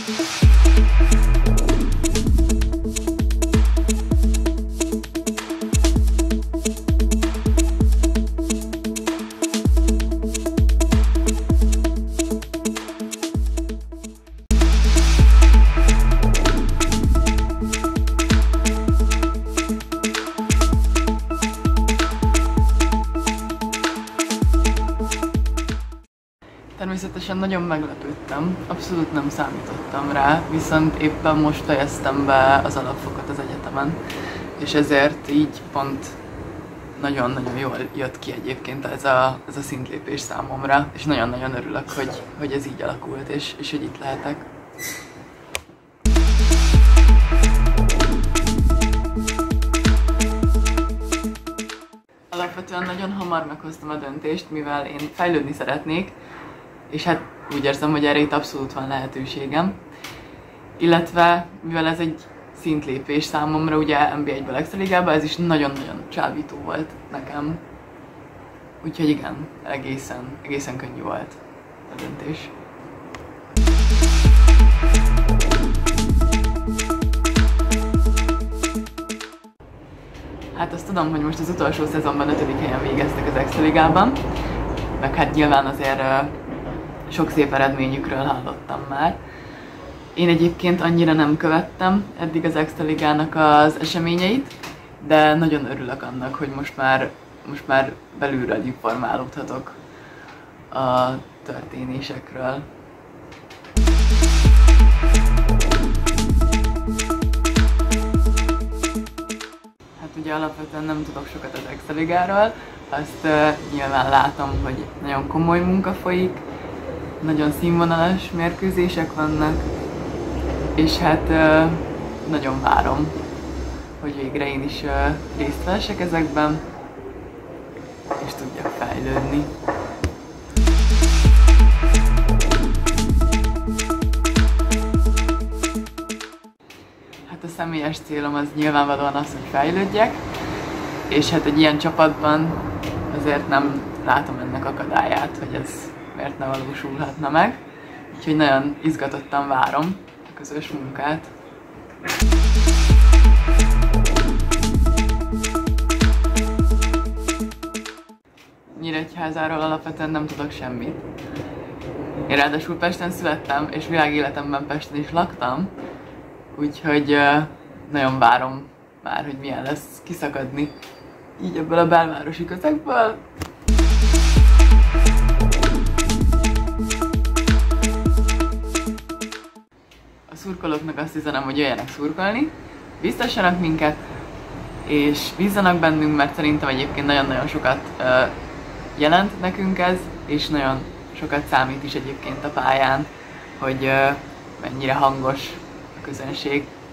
Természetesen nagyon meglepődtem, abszolút nem számítottam rá, viszont éppen most fejeztem be az alapfokot az egyetemen, és ezért így pont nagyon-nagyon jól jött ki egyébként ez a szintlépés számomra, és nagyon-nagyon örülök, hogy ez így alakult, és hogy itt lehetek. Alapvetően nagyon hamar meghoztam a döntést, mivel én fejlődni szeretnék, és hát úgy érzem, hogy erre itt abszolút van lehetőségem. Illetve, mivel ez egy szintlépés számomra, ugye NB1-ből Extraligában, ez is nagyon-nagyon csábító volt nekem. Úgyhogy igen, egészen könnyű volt a döntés. Hát azt tudom, hogy most az utolsó szezonban 5. helyen végeztek az Extraligában, meg hát nyilván azért sok szép eredményükről hallottam már. Én egyébként annyira nem követtem eddig az Extraligának az eseményeit, de nagyon örülök annak, hogy most már belülről informálódhatok a történésekről. Hát ugye alapvetően nem tudok sokat az Extraligáról, azt nyilván látom, hogy nagyon komoly munka folyik, nagyon színvonalas mérkőzések vannak, és hát nagyon várom, hogy végre én is részt vehessek ezekben, és tudjak fejlődni. Hát a személyes célom az nyilvánvalóan az, hogy fejlődjek, és hát egy ilyen csapatban azért nem látom ennek akadályát, hogy ez miért ne valósulhatna meg. Úgyhogy nagyon izgatottan várom a közös munkát. Nyíregyházáról alapvetően nem tudok semmit. Én ráadásul Pesten születtem, és világéletemben Pesten is laktam, úgyhogy nagyon várom már, hogy milyen lesz kiszakadni így ebből a belvárosi közegből. A szurkolóknak azt üzenem, hogy jöjjenek szurkolni, biztassanak minket, és bízzanak bennünk, mert szerintem egyébként nagyon-nagyon sokat jelent nekünk ez, és nagyon sokat számít is egyébként a pályán, hogy mennyire hangos a közönség.